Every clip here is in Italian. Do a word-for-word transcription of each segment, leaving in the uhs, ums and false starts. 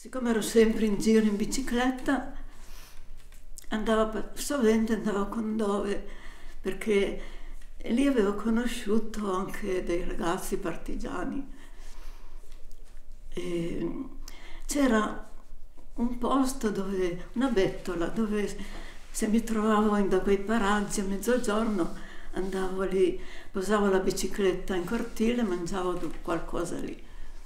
Siccome ero sempre in giro in bicicletta, andavo, sovente andavo con Dove, perché lì avevo conosciuto anche dei ragazzi partigiani. E c'era un posto dove, una bettola, dove se mi trovavo in da quei paraggi a mezzogiorno andavo lì, posavo la bicicletta in cortile e mangiavo qualcosa lì.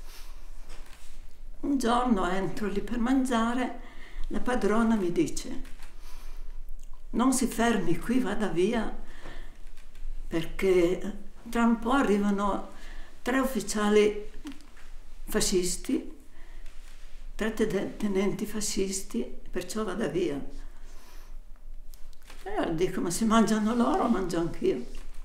Un giorno entro lì per mangiare, la padrona mi dice: non si fermi qui, vada via, perché tra un po' arrivano tre ufficiali fascisti, tre tenenti fascisti, perciò vada via. E io dico: ma se mangiano loro, mangio anch'io.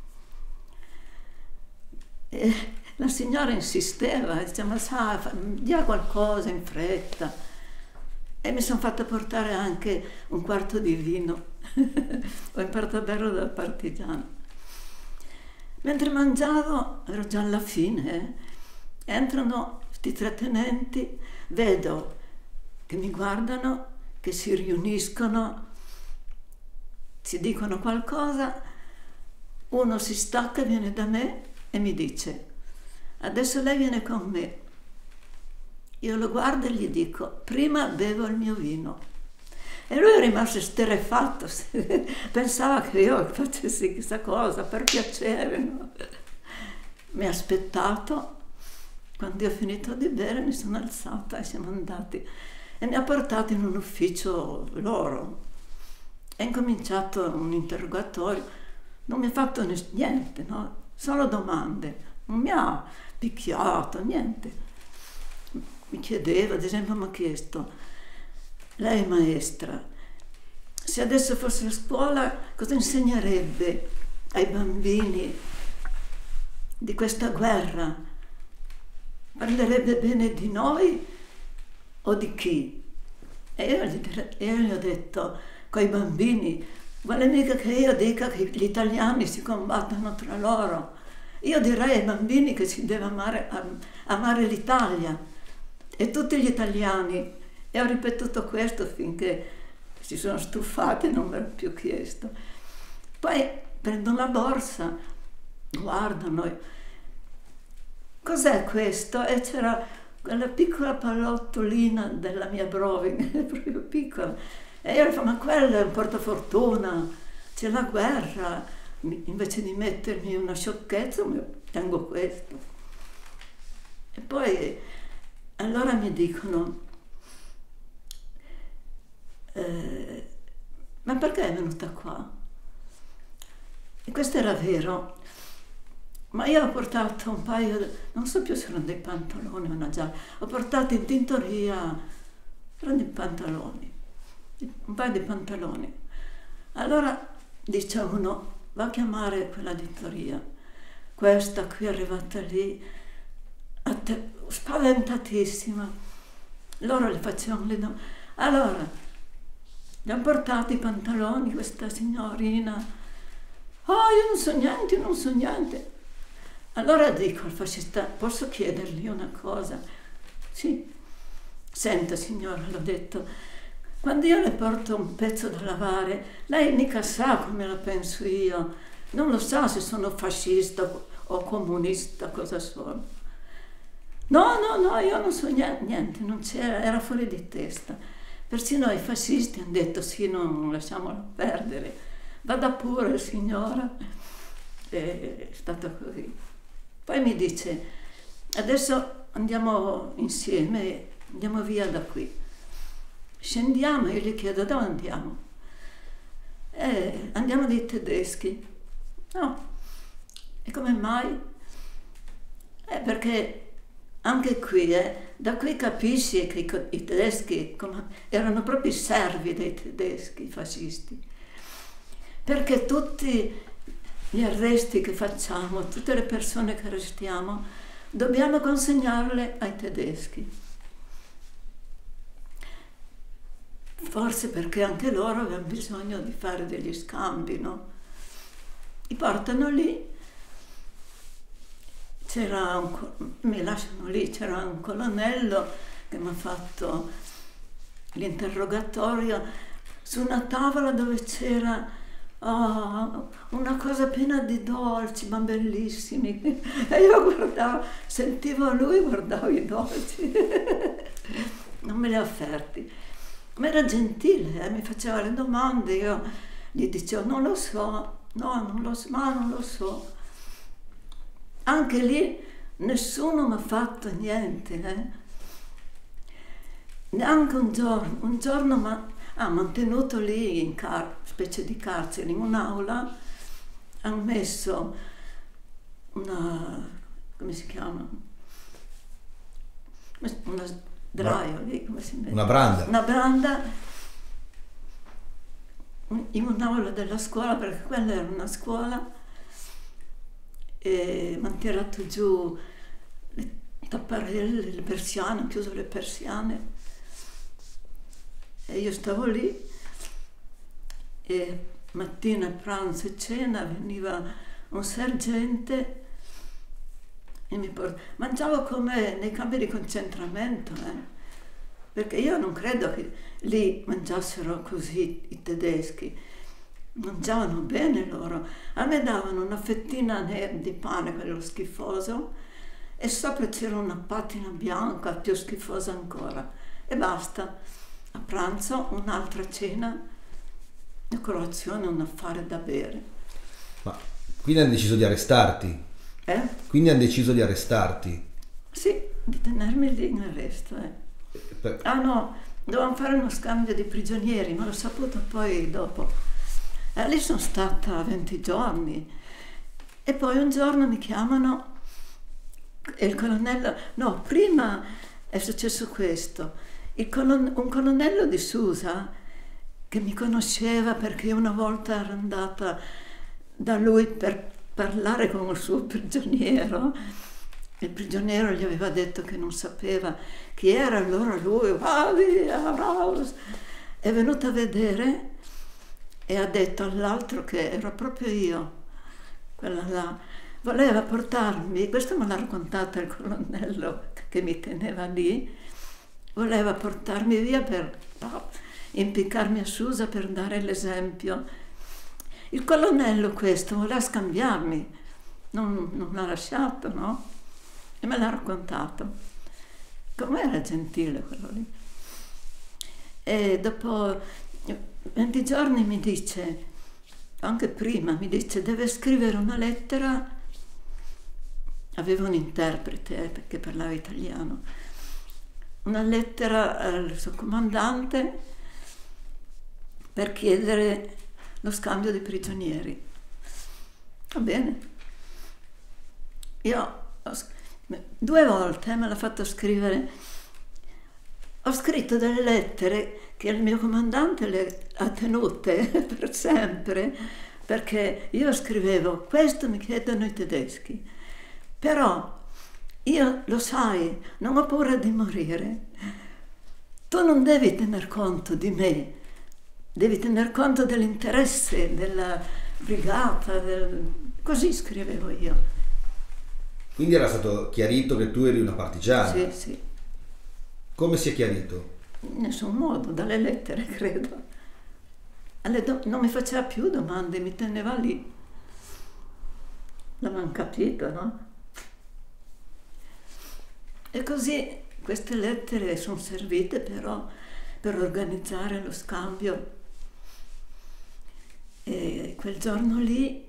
E la signora insisteva, diceva: ma sa, dia qualcosa in fretta. E mi sono fatta portare anche un quarto di vino. Ho imparato a berlo dal partigiano. Mentre mangiavo, ero già alla fine, eh, entrano questi tre tenenti, vedo che mi guardano, che si riuniscono, si dicono qualcosa, uno si stacca, viene da me e mi dice: adesso lei viene con me. Io lo guardo e gli dico: prima bevo il mio vino. E lui è rimasto esterrefatto, pensava che io facessi questa cosa per piacere, no? Mi ha aspettato, quando io ho finito di bere mi sono alzata e siamo andati e mi ha portato in un ufficio loro. È incominciato un interrogatorio, non mi ha fatto niente, no? Solo domande, non mi ha picchiato, niente. Mi chiedeva, ad esempio mi ha chiesto: lei maestra, se adesso fosse a scuola cosa insegnerebbe ai bambini di questa guerra? Parlerebbe bene di noi o di chi? E io gli, io gli ho detto: coi bambini, vuole mica che io dica che gli italiani si combattono tra loro? Io direi ai bambini che si deve amare, amare l'Italia e tutti gli italiani. E ho ripetuto questo finché si sono stufati e non me l'ho più chiesto. Poi prendono la borsa, guardano: cos'è questo? E c'era quella piccola pallottolina della mia Broving, proprio piccola. E io gli dico: ma quello è un portafortuna, c'è la guerra, invece di mettermi una sciocchezza tengo questo. E poi allora mi dicono: eh, ma perché è venuta qua? E questo era vero, ma io ho portato un paio, non so più se erano dei pantaloni o una giacca, ho portato in tintoria, erano dei pantaloni, un paio di pantaloni. Allora dice uno: va a chiamare quella tintoria, questa qui è arrivata lì, spaventatissima. Loro le facevano le domande. Allora gli hanno portato i pantaloni, questa signorina: oh, io non so niente, io non so niente. Allora dico al fascista: posso chiedergli una cosa? Sì. Senta signora, l'ho detto, quando io le porto un pezzo da lavare, lei mica sa come la penso io, non lo sa se sono fascista o comunista, cosa sono. No, no, no, io non so niente, niente, non c'era, era fuori di testa. Persino i fascisti hanno detto: sì, non lasciamola perdere, vada pure signora. E è stato così. Poi mi dice: adesso andiamo insieme, andiamo via da qui. Scendiamo, io gli chiedo: dove andiamo? Eh, andiamo dai tedeschi. No. E come mai? Eh, perché anche qui, eh, da qui capisci che i, i tedeschi come, erano proprio i servi dei tedeschi, i fascisti. Perché tutti gli arresti che facciamo, tutte le persone che arrestiamo, dobbiamo consegnarle ai tedeschi. Forse perché anche loro avevano bisogno di fare degli scambi, no? Li portano lì. C'era un, mi lasciano lì, c'era un colonnello che mi ha fatto l'interrogatorio su una tavola dove c'era oh, una cosa piena di dolci, ma bellissimi. E io guardavo, sentivo lui, guardavo i dolci. Non me li ha offerti. Ma era gentile, eh? Mi faceva le domande, io gli dicevo non lo so, no, non lo so, ma non lo so. Anche lì nessuno mi ha fatto niente, eh? Neanche un giorno, un giorno mi ha mantenuto lì in car specie di carcere, in un'aula, hanno messo una, come si chiama? Una sdraio lì, come si mette? Una branda. Una branda in un'aula della scuola, perché quella era una scuola, e mi hanno tirato giù le tapparelle, le persiane, ho chiuso le persiane e io stavo lì e mattina, pranzo e cena veniva un sergente e mi portava. Mangiavo come nei campi di concentramento, eh? Perché io non credo che lì mangiassero così i tedeschi. Mangiavano bene loro. A me davano una fettina di pane, quello schifoso, e sopra c'era una patina bianca più schifosa ancora. E basta. A pranzo un'altra cena, a colazione un affare da bere. Ma quindi hanno deciso di arrestarti? Eh? Quindi hanno deciso di arrestarti? Sì, di tenermi lì in arresto. Eh. Per... Ah no, dovevamo fare uno scambio di prigionieri, ma l'ho saputo poi dopo. Eh, lì sono stata venti giorni e poi un giorno mi chiamano e il colonnello, no, prima è successo questo, il colon, un colonnello di Susa che mi conosceva perché una volta ero andata da lui per parlare con il suo prigioniero, il prigioniero gli aveva detto che non sapeva chi era, allora lui va via, Raus, è venuto a vedere e ha detto all'altro che ero proprio io, quella là, voleva portarmi, questo me l'ha raccontato il colonnello che mi teneva lì, voleva portarmi via per oh, impiccarmi a Susa per dare l'esempio. Il colonnello questo voleva scambiarmi, non, non l'ha lasciato, no? E me l'ha raccontato. Com'era gentile quello lì. E dopo venti giorni mi dice, anche prima, mi dice deve scrivere una lettera, avevo un interprete eh, perché parlava italiano, una lettera al suo comandante per chiedere lo scambio di prigionieri. Va bene. Io ho, due volte me l'ha fatto scrivere, ho scritto delle lettere che il mio comandante le ha tenute per sempre, perché io scrivevo, questo mi chiedono i tedeschi, però io, lo sai, non ho paura di morire, tu non devi tener conto di me, devi tener conto dell'interesse della brigata, del... così scrivevo io. Quindi era stato chiarito che tu eri una partigiana? Sì, sì. Come si è chiarito? In nessun modo, dalle lettere, credo. Non mi faceva più domande, mi teneva lì. L'avevano capito, no? E così queste lettere sono servite però per organizzare lo scambio. E quel giorno lì,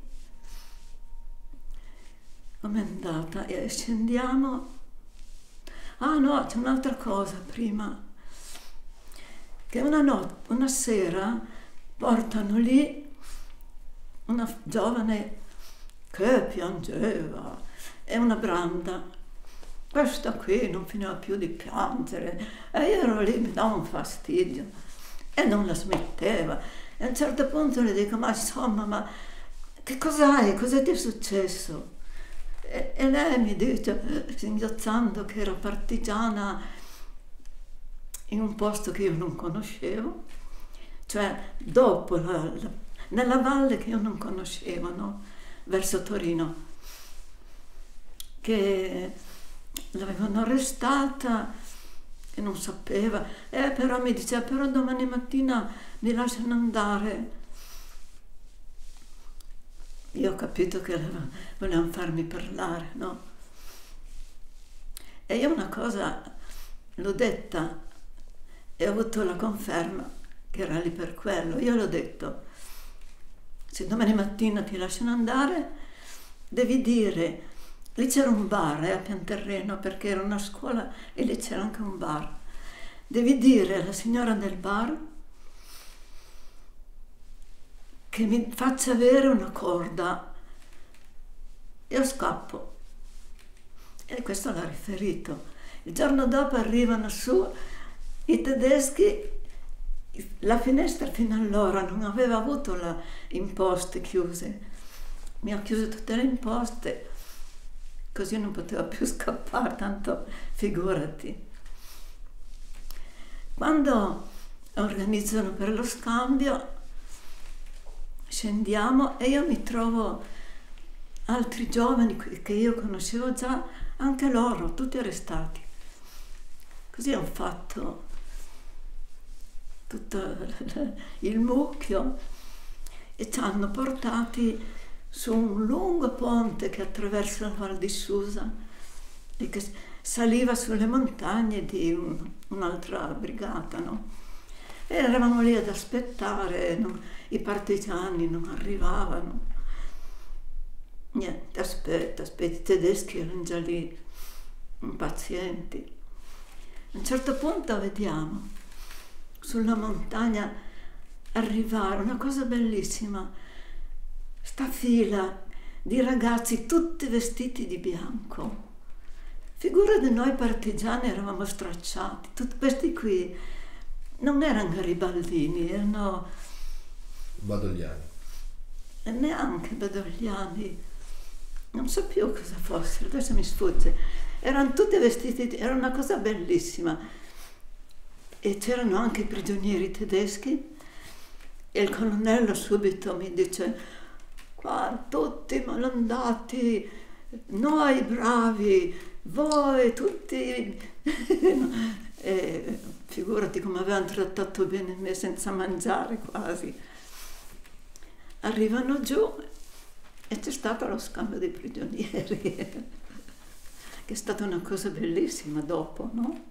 com'è andata? E scendiamo. Ah no, c'è un'altra cosa prima. Che una notte, una sera, portano lì una giovane che piangeva e una branda. Questa qui non finiva più di piangere e io ero lì, mi dava un fastidio e non la smetteva. E a un certo punto le dico, ma insomma, ma che cos'hai? Cosa ti è successo? E, e lei mi dice, singhiozzando, che era partigiana in un posto che io non conoscevo, cioè dopo, la, la, nella valle che io non conoscevo, no? Verso Torino, che l'avevano arrestata e non sapeva, eh, però mi diceva, però domani mattina mi lasciano andare. Io ho capito che volevano farmi parlare, no? E io una cosa l'ho detta e ho avuto la conferma che era lì per quello. Io l'ho detto, se domani mattina ti lasciano andare, devi dire, lì c'era un bar eh, a Pianterreno, perché era una scuola e lì c'era anche un bar. Devi dire alla signora del bar che mi faccia avere una corda. Io scappo. E questo l'ha riferito. Il giorno dopo arrivano su i tedeschi, la finestra fino allora non aveva avuto le imposte chiuse. Mi ha chiuso tutte le imposte, così non poteva più scappare, tanto figurati. Quando organizzano per lo scambio, scendiamo e io mi trovo altri giovani che io conoscevo già, anche loro, tutti arrestati. Così ho fatto tutto il mucchio e ci hanno portati su un lungo ponte che attraversa la Val di Susa e che saliva sulle montagne di un, un'altra brigata, no? E eravamo lì ad aspettare, non, i partigiani non arrivavano. Niente, aspetta, aspetta, i tedeschi erano già lì, impazienti. A un certo punto vediamo sulla montagna arrivare una cosa bellissima, sta fila di ragazzi tutti vestiti di bianco. Figura di noi partigiani eravamo stracciati, tutti questi qui non erano garibaldini, erano Badogliani. E neanche badogliani, non so più cosa fossero, adesso mi sfugge. Erano tutti vestiti, era una cosa bellissima. E c'erano anche i prigionieri tedeschi e il colonnello subito mi dice: qua tutti malandati, noi bravi, voi tutti. E figurati come avevano trattato bene me senza mangiare quasi. Arrivano giù e c'è stato lo scambio dei prigionieri, che è stata una cosa bellissima dopo, no?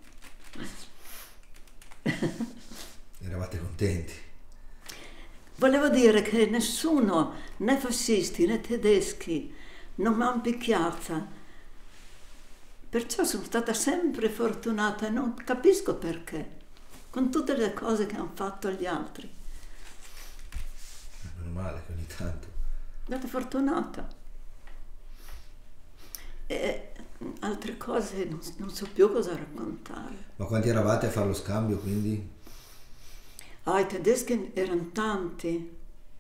Eravate contenti? Volevo dire che nessuno, né fascisti né tedeschi, non mi hanno picchiata. Perciò sono stata sempre fortunata e non capisco perché, con tutte le cose che hanno fatto gli altri. Meno male che ogni tanto. Sono stata fortunata. E altre cose non, non so più cosa raccontare. Ma quanti eravate a fare lo scambio, quindi? Ah, i tedeschi erano tanti.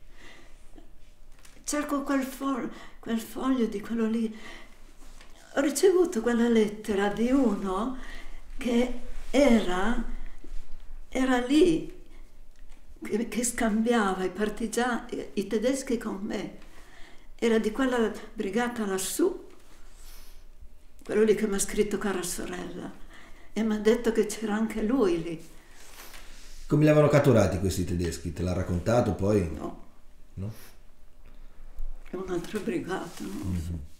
Cerco quel, fo- quel foglio di quello lì. Ho ricevuto quella lettera di uno che era, era lì, che, che scambiava i partigiani, i tedeschi con me. Era di quella brigata lassù, quello lì che mi ha scritto cara sorella, e mi ha detto che c'era anche lui lì. Come li avevano catturati questi tedeschi? Te l'ha raccontato poi? No. No? È un'altra brigata, no? Mm-hmm.